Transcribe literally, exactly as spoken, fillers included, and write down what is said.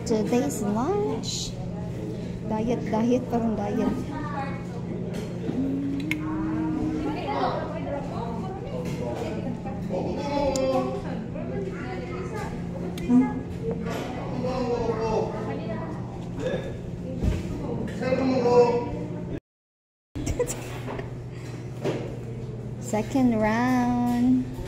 Today's lunch. Diet, diet, parang diet. Second round.